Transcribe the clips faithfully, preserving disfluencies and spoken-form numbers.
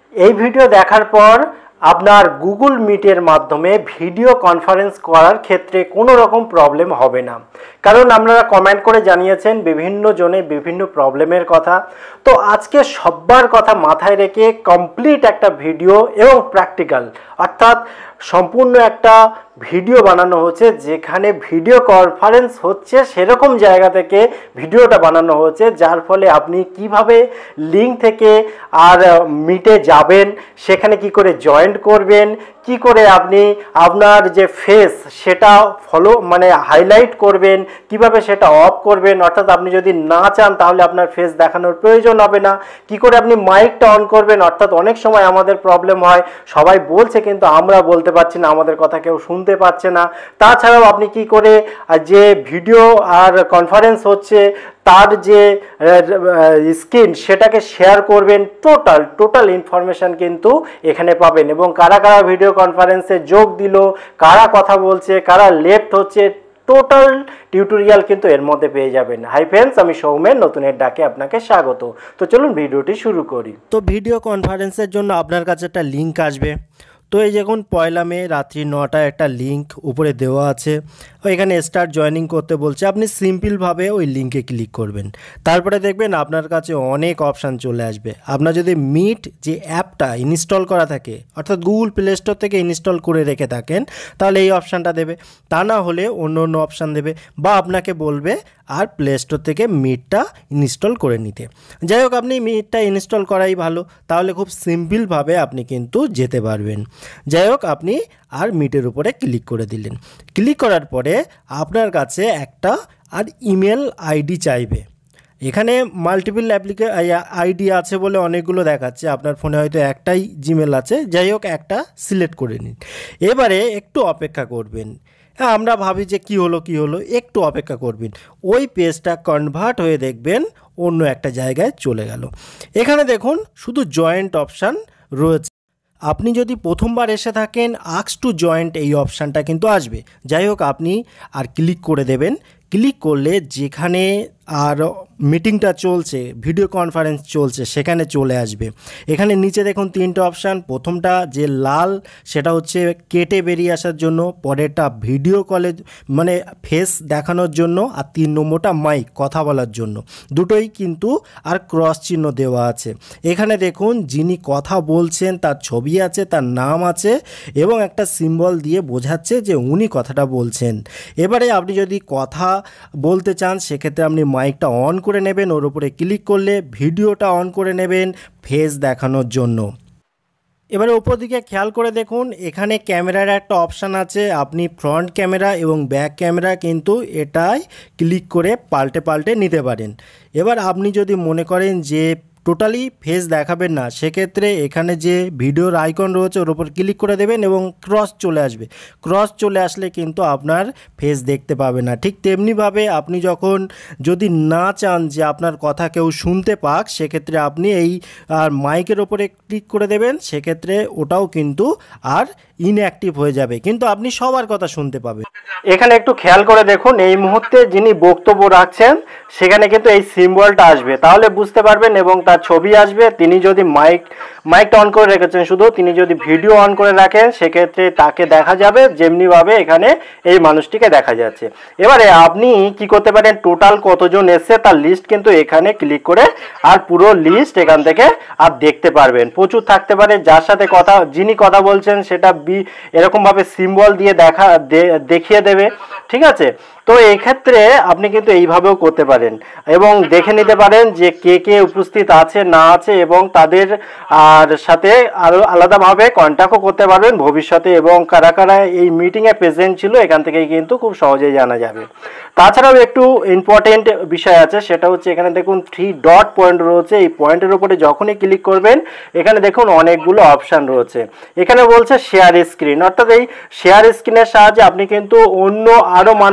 এই ভিডিও দেখার পর আপনার গুগল মিটের মাধ্যমে ভিডিও কনফারেন্স করার ক্ষেত্রে কোনো রকম প্রবলেম হবে না, কারণ আপনারা কমেন্ট করে জানিয়েছেন বিভিন্ন জনে বিভিন্ন প্রবলেমের কথা। তো আজকে সবার কথা মাথায় রেখে কমপ্লিট একটা ভিডিও এবং প্র্যাকটিক্যাল অর্থাৎ সম্পূর্ণ একটা ভিডিও বানানো হচ্ছে, যেখানে ভিডিও কনফারেন্স হচ্ছে সেরকম জায়গা থেকে ভিডিওটা বানানো হচ্ছে, যার ফলে আপনি কিভাবে লিঙ্ক থেকে আর মিটে যাবেন, সেখানে কি করে জয়েন্ট করবেন, কি করে আপনি আপনার যে ফেস সেটা ফলো মানে হাইলাইট করবেন, কিভাবে সেটা অফ করবেন, অর্থাৎ আপনি যদি না চান তাহলে আপনার ফেস দেখানোর প্রয়োজন হবে না, কি করে আপনি মাইকটা অন করবেন, অর্থাৎ অনেক সময় আমাদের প্রবলেম হয় সবাই বলছে কিন্তু আমরা বলতে পারছি না, আমাদের কথা কেউ শুনতে পাচ্ছে না। তাছাড়াও আপনি কি করে যে ভিডিও আর কনফারেন্স হচ্ছে তার যে স্ক্রিন সেটাকে শেয়ার করবেন, টোটাল টোটাল ইনফরমেশান কিন্তু এখানে পাবেন। এবং কারা কারা ভিডিও কনফারেন্সে যোগ দিল, কারা কথা বলছে, কারা লেফট হচ্ছে, টোটাল টিউটোরিয়াল কিন্তু এর মধ্যে পেয়ে যাবেন। হাই ফ্রেন্ডস, আমি সৌমেন, নতুনের ডাকে আপনাকে স্বাগত। তো চলুন ভিডিওটি শুরু করি। তো ভিডিও কনফারেন্সের জন্য আপনার কাছে একটা লিঙ্ক আসবে। তো এই দেখুন পয়লা মে রাত্রি নটায় একটা লিঙ্ক উপরে দেওয়া আছে, এখানে স্টার্ট জয়েনিং করতে বলছে। আপনি সিম্পলভাবে ওই লিঙ্কে ক্লিক করবেন, তারপরে দেখবেন আপনার কাছে অনেক অপশান চলে আসবে। আপনার যদি মিট যে অ্যাপটা ইনস্টল করা থাকে, অর্থাৎ গুগল প্লে স্টোর থেকে ইনস্টল করে রেখে থাকেন, তাহলে এই অপশানটা দেবে, তা না হলে অন্য অন্য অপশান দেবে, বা আপনাকে বলবে আর প্লে স্টোর থেকে মিটটা ইনস্টল করে নিতে। যাই হোক, আপনি মিটটা ইনস্টল করাই ভালো, তাহলে খুব সিম্পলভাবে আপনি কিন্তু যেতে পারবেন। যাই হোক, আপনি আর মিটের উপরে ক্লিক করে দিলেন। ক্লিক করার পরে আপনার কাছে একটা আর ইমেল আইডি চাইবে। এখানে মাল্টিপল অ্যাপ্লিকে আইডি আছে বলে অনেকগুলো দেখাচ্ছে, আপনার ফোনে হয়তো একটাই জিমেল আছে। যাই হোক, একটা সিলেক্ট করে নিন। এবারে একটু অপেক্ষা করবেন। হ্যাঁ, আমরা ভাবি যে কি হলো কি হলো একটু অপেক্ষা করবেন। ওই পেজটা কনভার্ট হয়ে দেখবেন অন্য একটা জায়গায় চলে গেল। এখানে দেখুন শুধু জয়েন্ট অপশান রয়েছে। আপনি যদি প্রথমবার এসে থাকেন, আস্ক টু জয়েন্ট এই অপশানটা কিন্তু আসবে। যাই হোক, আপনি আর ক্লিক করে দেবেন। ক্লিক করলে যেখানে আর মিটিংটা চলছে, ভিডিও কনফারেন্স চলছে, সেখানে চলে আসবে। এখানে নিচে দেখুন তিনটে অপশান। প্রথমটা যে লাল সেটা হচ্ছে কেটে বেরিয়ে আসার জন্য, পরেরটা ভিডিও কলে মানে ফেস দেখানোর জন্য, আর তিন নম্বরটা মাইক কথা বলার জন্য। দুটোই কিন্তু আর ক্রস চিহ্ন দেওয়া আছে। এখানে দেখুন যিনি কথা বলছেন তার ছবি আছে, তার নাম আছে, এবং একটা সিম্বল দিয়ে বোঝাচ্ছে যে উনি কথাটা বলছেন। এবারে আপনি যদি কথা বলতে চান, সেক্ষেত্রে আপনি মাইকটা অন করে নেবেন, ওর উপরে ক্লিক করলে ভিডিওটা অন করে নেবেন ফেস দেখানোর জন্য। এবারে ওপর দিকে খেয়াল করে দেখুন, এখানে ক্যামেরার একটা অপশান আছে। আপনি ফ্রন্ট ক্যামেরা এবং ব্যাক ক্যামেরা কিন্তু এটাই ক্লিক করে পাল্টে পাল্টে নিতে পারেন। এবার আপনি যদি মনে করেন যে টোটালি ফেস দেখাবেন না, সেক্ষেত্রে এখানে যে ভিডিওর আইকন রয়েছে ওর উপর ক্লিক করে দেবেন এবং ক্রস চলে আসবে। ক্রস চলে আসলে কিন্তু আপনার ফেস দেখতে পাবে না। ঠিক তেমনিভাবে আপনি যখন যদি না চান যে আপনার কথা কেউ শুনতে পাক, সেক্ষেত্রে আপনি এই আর মাইকের ওপরে ক্লিক করে দেবেন, সেক্ষেত্রে ওটাও কিন্তু আর ইনঅ্যাক্টিভ হয়ে যাবে, কিন্তু আপনি সবার কথা শুনতে পাবেন। এখানে একটু খেয়াল করে দেখুন, এই মুহূর্তে যিনি বক্তব্য রাখছেন সেখানে কিন্তু এই সিম্বলটা আসবে, তাহলে বুঝতে পারবেন, এবং তার ছবি আসবে। তিনি যদি মাইক মাইকটা অন করে রেখেছেন শুধু, তিনি যদি ভিডিও অন করে রাখেন সেক্ষেত্রে তাকে দেখা যাবে, যেমনিভাবে এখানে এই মানুষটিকে দেখা যাচ্ছে। এবারে আপনি কি করতে পারেন, টোটাল কতজন এসছে তার লিস্ট কিন্তু এখানে ক্লিক করে আর পুরো লিস্ট এখান থেকে আর দেখতে পারবেন। প্রচুর থাকতে পারে, যার সাথে কথা যিনি কথা বলছেন সেটা বি এরকমভাবে সিম্বল দিয়ে দেখা দেখিয়ে দেবে, ঠিক আছে। তো এই ক্ষেত্রে আপনি কিন্তু এইভাবেও করতে পারেন এবং দেখে নিতে পারেন যে কে কে উপস্থিত আছে না আছে, এবং তাদের আর সাথে আরও আলাদাভাবে কন্ট্যাক্টও করতে পারবেন ভবিষ্যতে, এবং কারা কারা এই মিটিংয়ে প্রেজেন্ট ছিল এখান থেকেই কিন্তু খুব সহজেই জানা যাবে। তাছাড়াও একটু ইম্পর্টেন্ট বিষয় আছে, সেটা হচ্ছে এখানে দেখুন থ্রি ডট পয়েন্ট রয়েছে। এই পয়েন্টের উপরে যখনই ক্লিক করবেন, এখানে দেখুন অনেকগুলো অপশান রয়েছে। এখানে বলছে শেয়ার স্ক্রিন, অর্থাৎ এই শেয়ার স্ক্রিনের সাহায্যে আপনি কিন্তু অন্য আরও মানুষকে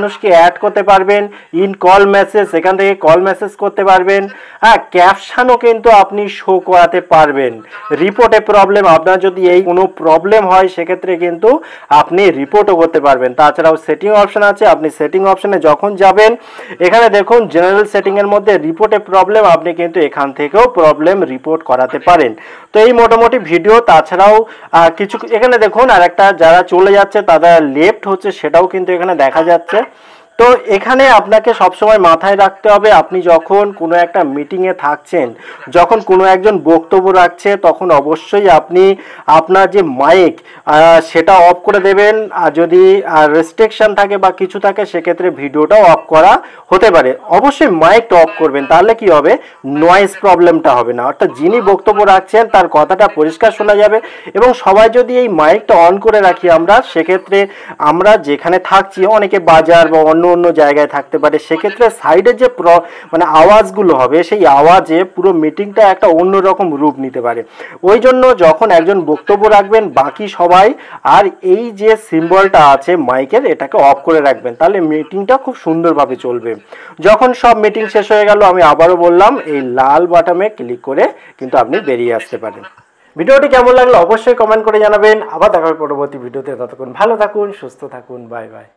অ্যাড করতে পারবেন, ইন কল মেসেজ সেখান থেকে কল মেসেজ করতে পারবেন, হ্যাঁ ক্যাপশনও কিন্তু আপনি শো করাতে পারবেন। রিপোর্টে প্রবলেম, আপনার যদি এই কোনো প্রবলেম হয় সেক্ষেত্রে কিন্তু আপনি রিপোর্টও করতে পারবেন। তাছাড়াও সেটিং অপশন আছে, আপনি সেটিং অপশনে যখন যাবেন এখানে দেখুন জেনারেল সেটিংয়ের মধ্যে রিপোর্টে প্রবলেম, আপনি কিন্তু এখান থেকেও প্রবলেম রিপোর্ট করাতে পারেন। তো এই মোটামুটি ভিডিও। তাছাড়াও কিছু এখানে দেখুন আর একটা যারা চলে যাচ্ছে তাদের লেফট হচ্ছে সেটাও কিন্তু এখানে দেখা যাচ্ছে। তো এখানে আপনাকে সবসময় মাথায় রাখতে হবে, আপনি যখন কোনো একটা মিটিংয়ে থাকছেন, যখন কোনো একজন বক্তব্য রাখছে তখন অবশ্যই আপনি আপনার যে মাইক সেটা অফ করে দেবেন। আর যদি রেস্ট্রিকশন থাকে বা কিছু থাকে সেক্ষেত্রে ভিডিওটাও অফ করা হতে পারে। অবশ্যই মাইকটা অফ করবেন, তাহলে কি হবে নয়েজ প্রবলেমটা হবে না, অর্থাৎ যিনি বক্তব্য রাখছেন তার কথাটা পরিষ্কার শোনা যাবে। এবং সবাই যদি এই মাইকটা অন করে রাখি আমরা, সেক্ষেত্রে আমরা যেখানে থাকছি, অনেকে বাজার বা অন্য অন্য জায়গায় থাকতে পারে, সেক্ষেত্রে সাইডের যে প্র মানে আওয়াজগুলো হবে সেই আওয়াজে পুরো মিটিংটা একটা অন্যরকম রূপ নিতে পারে। ওই জন্য যখন একজন বক্তব্য রাখবেন বাকি সবাই আর এই যে সিম্বলটা আছে মাইকের এটাকে অফ করে রাখবেন, তাহলে মিটিংটা খুব সুন্দরভাবে চলবে। যখন সব মিটিং শেষ হয়ে গেল, আমি আবারও বললাম এই লাল বাটনে ক্লিক করে কিন্তু আপনি বেরিয়ে আসতে পারেন। ভিডিওটি কেমন লাগলো অবশ্যই কমেন্ট করে জানাবেন। আবার দেখা হবে পরবর্তী ভিডিওতে, ততক্ষণ ভালো থাকুন, সুস্থ থাকুন, বাই বাই।